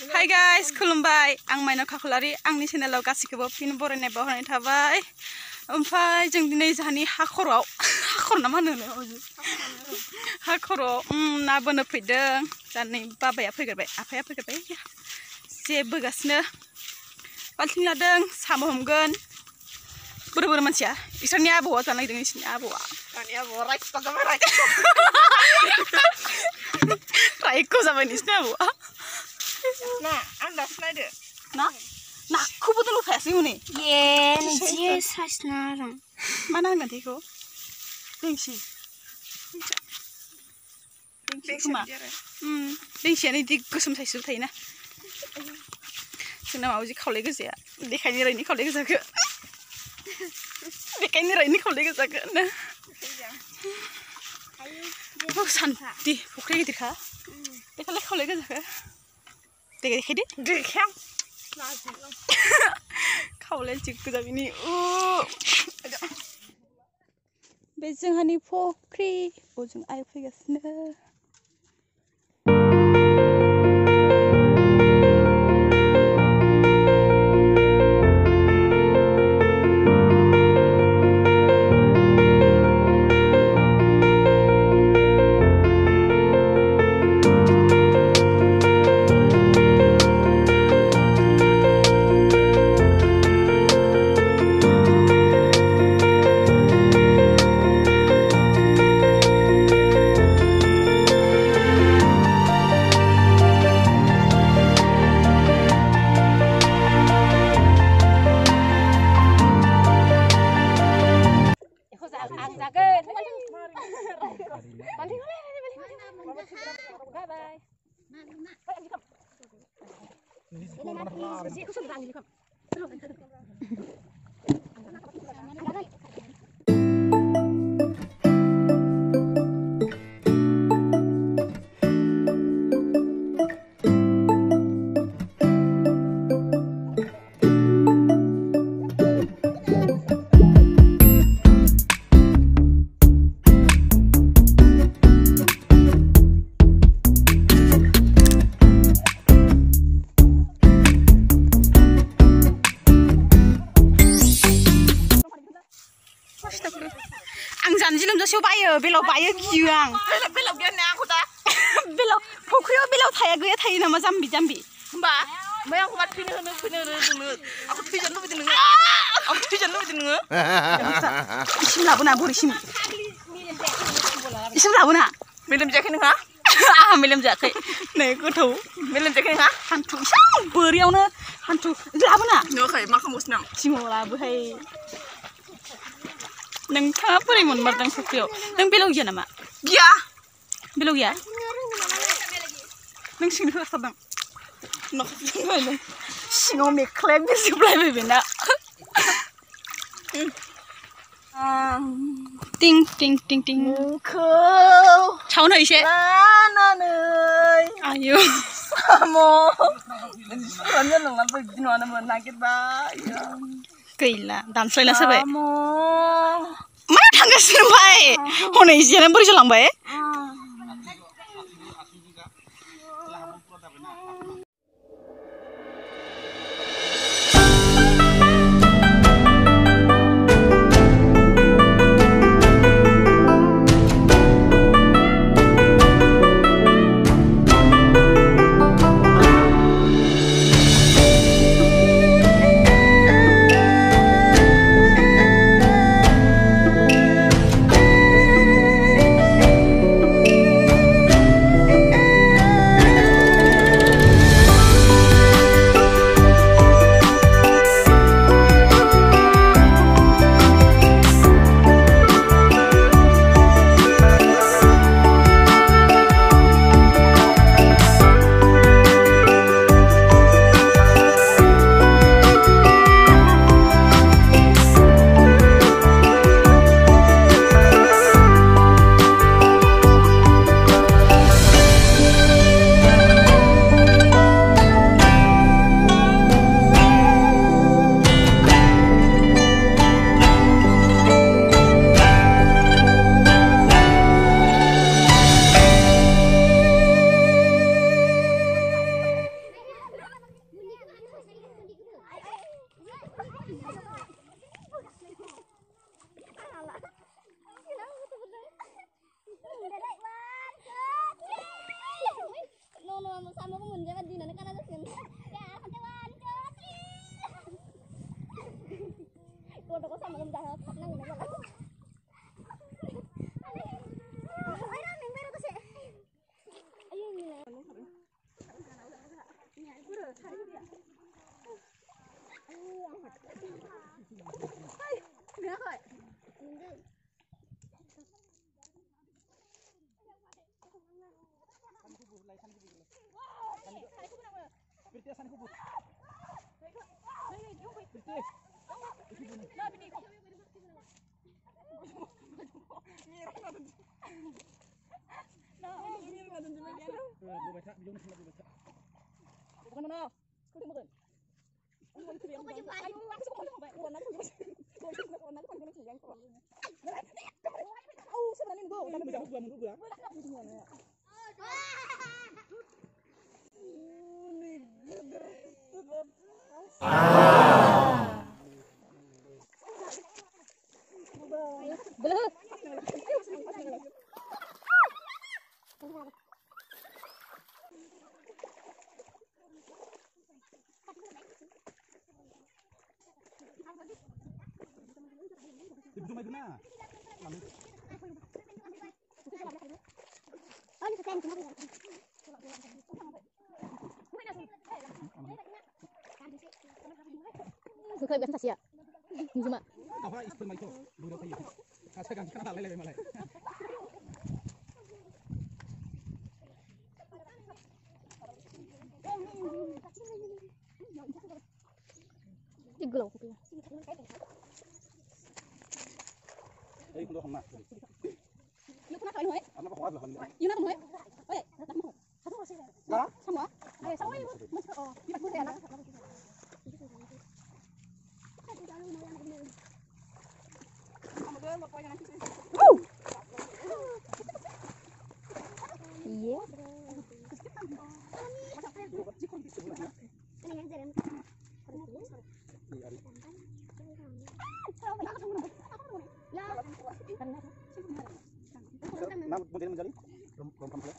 Hai guys, खुलुमबाय आं माइनाव खाख्लारि आंनि चेनेलाव गासिखौबो फिन बरायनाय बावहरनाय थाबाय ओमफ्राय जों दिनै जोंहानि हाखराव हाखर ना मा होनो हाखराव ना बोनो फैदों जानै बाबाया फैगोरबाय आफाया फैगोरबाय जे बोगासिनो बाल्थिं लादों साम' हमगोन बोरो मानसिया इसोरनि आबौआ जानो नागिरदों इसोरनि आबौआ आंनि आबौआ रायखौ जाबाय रायखौ जाबाय नोंसिनि आबौआ ना आं दासो नायदो ना नाखौबो लुफायासै हनै ये नोंसि सासना आरो मा नांगोन बेखौ बेंसि खोमा बेंसियानो इदि गोसोम साइसबो थायोना जोंना माबायदि खावलाय गोजाया देखायनो रायनि खावलाय गोजाखो देखायनो रायनि खावलाय गोजाखो ना सान्ति फुख्रि गिदिरखा देखायलाय खावलाय गोजाखो देखायदो देखायां खावलाय जि गोजा बिनि बे जोंहानि फुख्रि ओजों आइ फैगासिनो बेलाव बायो गियो आं बेलाव गैया ना आंखौ दा बेलाव फख्रियाव बेलाव थाया गैया थायो नामा जाम्बि जाम्बि होमबा ओमफ्राय आंखौ मा थैनो रोंनो आंखौ थैजानो लुबैदों नोङो आंखौ थैजानो लुबैदों नोङो इसिम लाबोना बोरैसिम इसिम लाबोना मेलेम जायाखै नोंहा आंहा मेलेम जायाखै नै गोथौ मेलेम जायाखै नोंहा हान्थु इसां बोरियावनो हान्थु लाबोना नुवाखै मा खालामगासिनो आं सिङाव लाबोहाय नोंथाङा बोरै मोनमारदों फुख्रियाव नों बेलाव गैया नामा गैया बेलाव गैया नों सिंनो होखादों सिङाव मेख्लाया बिरजोबलायबाय बेना टिं टिं टिं टिं नोंखौ सावन एसे आयु साम' सुरानो नङा बिदि नङानोमोन नागिरबाय गैला दानस्लायना सोबाय मा थांगासिनो ओमफ्राय हनै जियानो बोरै जालांबाय samoku menjaga di nana kana terus. Ya, kawan. Kok sama menjaga nang nang. Ayo nang beru tuh sih. Ayo ni. Suka biasa sih ya. Cuma apa istilah itu? Dulu kayak gitu. Saya ganti kenapa lele malah. Diglo kopi. Ini kudu sama. Yuk kenapa ini? Apa kok ada lagi? Yuk kenapa ini? Oh, datang mau. Satu masih. Lah? Sama? Eh, sama ini. Masih oh, tidak boleh anak. Iya. Nah, mungkin menjadi belum komplit.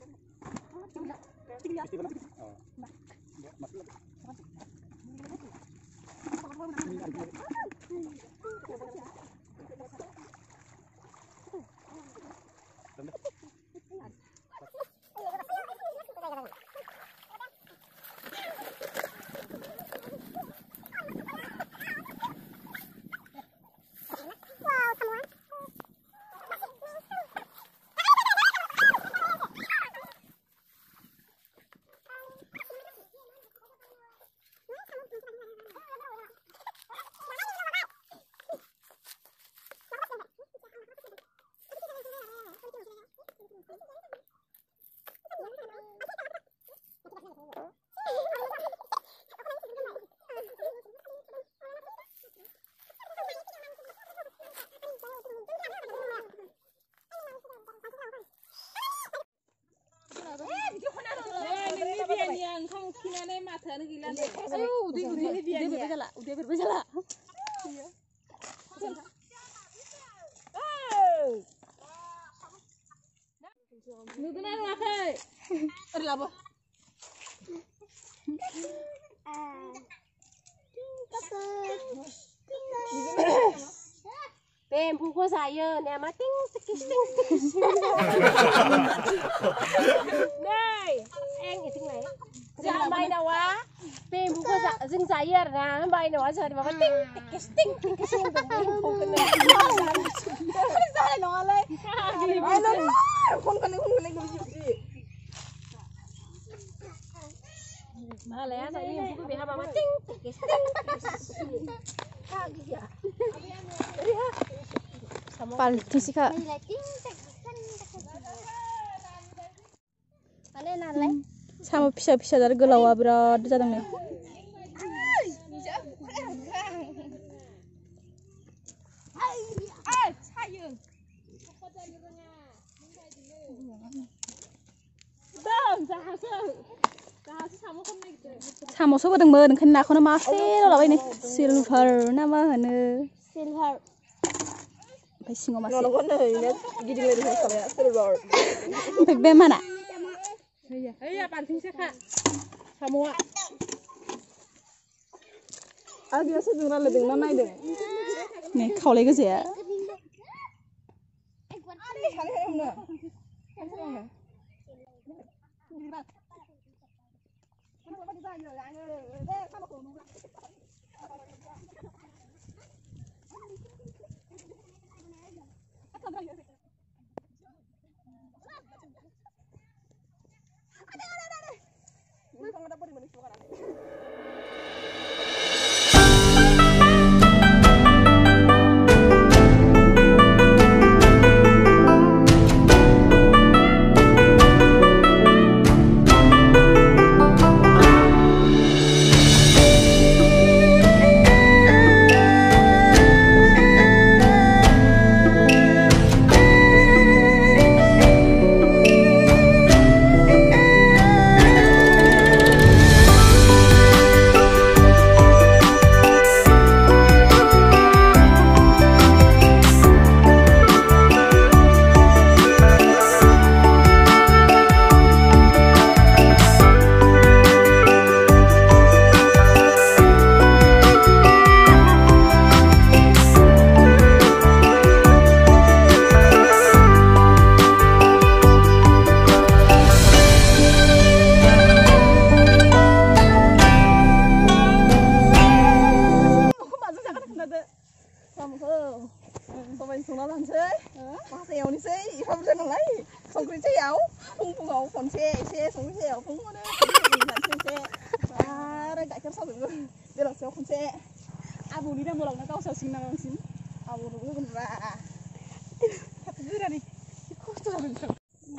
Oh. Masih lagi. Ayo, udah berbeza. Nudunan wakai. Erlabo. Pem buku saya ni amat ting. Đây, anh ở trên này. Dạ bay nào á? Pem buku dừng saya ra, bay nào á giờ mà ting không cần này. Sao nó lên? Bay lên. Không cần lên cái gì. Mà lẽ sao im buku bị haba mà ting. Palsu sih kak. Sama pisah-pisah dari gelawa berat jatuh nih. Samo số đừng mơ đừng khinh nào không nó silver là vậy này silver nó mơ hình silver phải xin ngoma sih. Big Ben mana? Iya, pancing sih kak. Semua. Dia sejumlah lebih mana itu? Nih, kau lagi sih ya? Fokhriyaw, fokhriyaw, konse, fokhriyaw, gaikar sao được rồi sao konse, abu đi đang bolong nó kau sao sing nang sing, abu nó cũng ra, thật dữ ra đi, không sao được.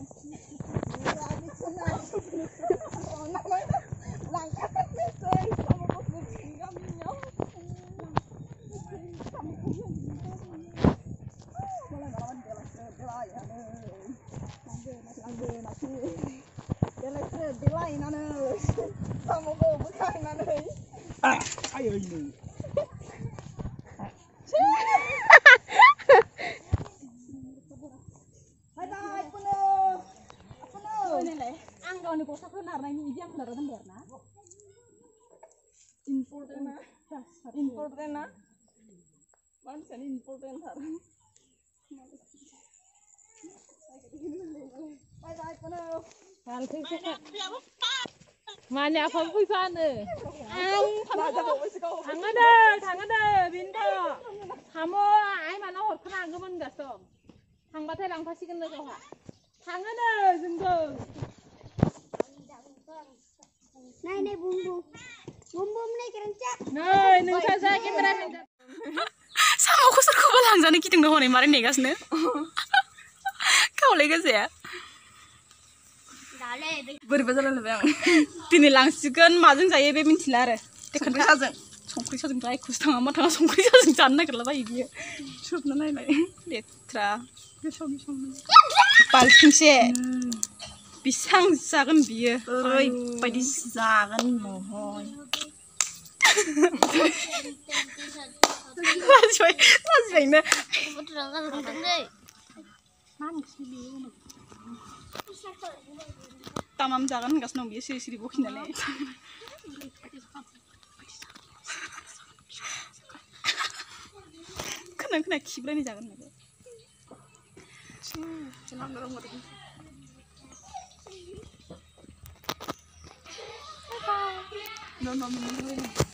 Ayo ini. Ang kau ni kosa kenar na ini dia kenar dan berna. Important na. Mana sih important har. Mana apa pun Thằng Binto. Kamu ai mà nó hột khăn cái mân gà sớm. Thằng bắt thấy đang phát sinh cái hả? Thằng ơi, dừng từ. Này bum bum này kerencak. Này, nung saya kamera minta. Sama aku seru balang jane kiting no hone mari negasne. Kau lega sih ya? Beri bazaran lebih yang. Tini langsungkan majeng saya be mintilah re. Tekan sajeng. Songkri sajeng jaya kustang amat tengah songkri sajeng jangan kerla bayi dia. Shop nana ini. Letra. Palking sih. Pisang zagen biar. Oi, padi zagen mohon. Lagi ini. Tamam zagen nggak senang biar siri bokin ale. Kena kibra nih zagen nggak. Cenang dorong mau ding. No, minum dulu ini.